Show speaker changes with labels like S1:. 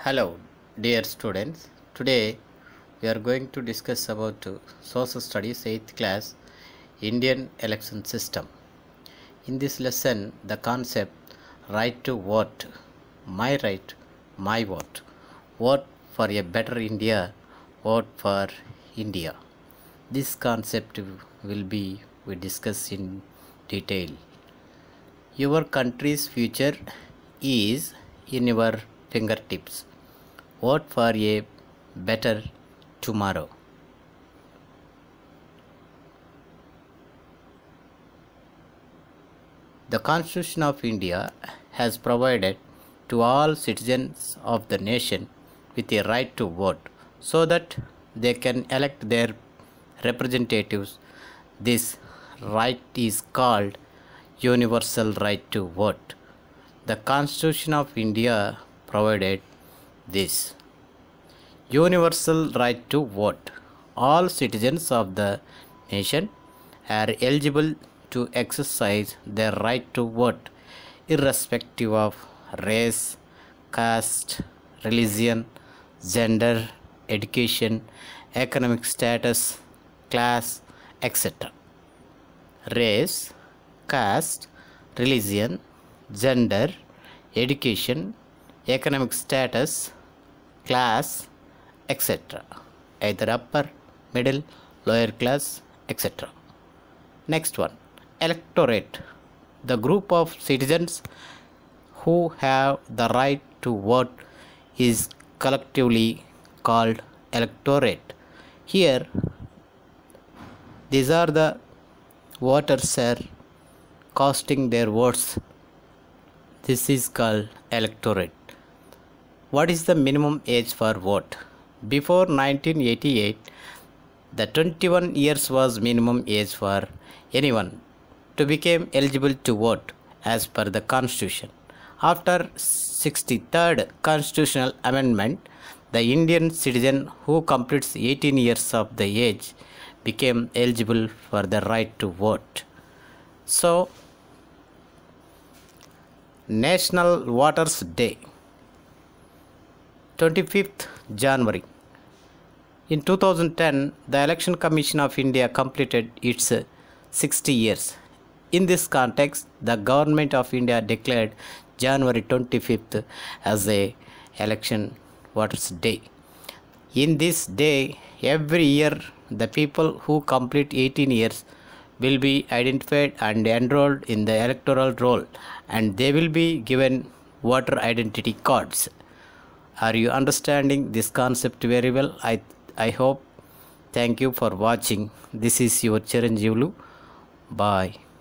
S1: Hello, dear students. Today we are going to discuss about Social Studies 8th class Indian election system. In this lesson, the concept right to vote, my right, my vote for a better India, vote for India. This concept will be we discuss in detail. Your country's future is in your fingertips. Vote for a better tomorrow. The Constitution of India has provided to all citizens of the nation with a right to vote so that they can elect their representatives. This right is called universal right to vote. The Constitution of India provided this universal right to vote. All citizens of the nation are eligible to exercise their right to vote irrespective of race, caste, religion, gender, education, economic status, class, etc. Race, caste, religion, gender, education, economic status, class, etc. Either upper, middle, lower class, etc. Next one, electorate. The group of citizens who have the right to vote is collectively called electorate. Here, these are the voters are casting their votes. This is called electorate. What is the minimum age for vote? Before 1988, the 21 years was minimum age for anyone to become eligible to vote as per the Constitution. After 63rd Constitutional Amendment, the Indian citizen who completes 18 years of the age became eligible for the right to vote. So, National Voters Day, 25th January. In 2010, the Election Commission of India completed its 60 years. In this context, the Government of India declared January 25th as a Election Voters Day. In this day, every year, the people who complete 18 years will be identified and enrolled in the electoral roll, and they will be given voter identity cards. Are you understanding this concept very well? I hope. Thank you for watching. This is your Chiranjeevulu. Bye.